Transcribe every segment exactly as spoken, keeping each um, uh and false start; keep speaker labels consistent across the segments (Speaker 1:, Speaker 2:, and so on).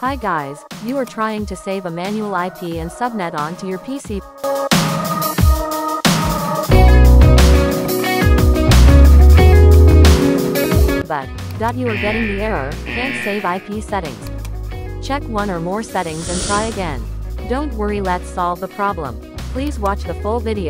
Speaker 1: Hi guys, you are trying to save a manual I P and subnet onto your P C. But you are getting the error, can't save I P settings. Check one or more settings and try again. Don't worry, let's solve the problem. Please watch the full video.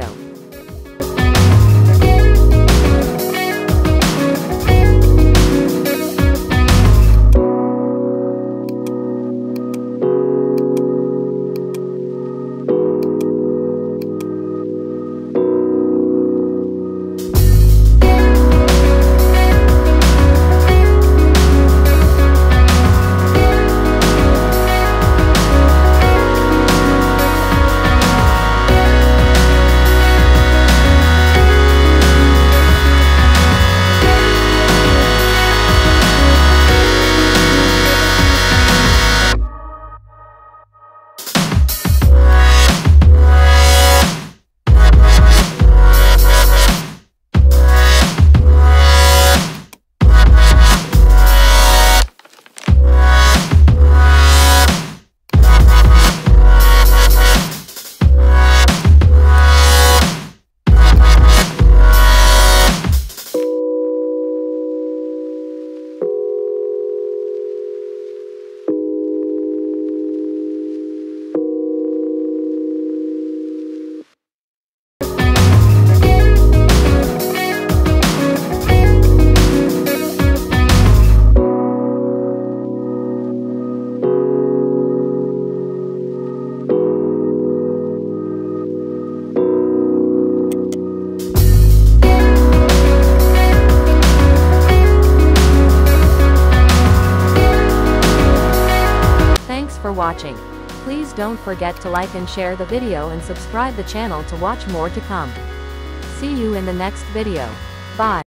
Speaker 1: For watching. Please don't forget to like and share the video and subscribe the channel to watch more to come. See you in the next video. Bye.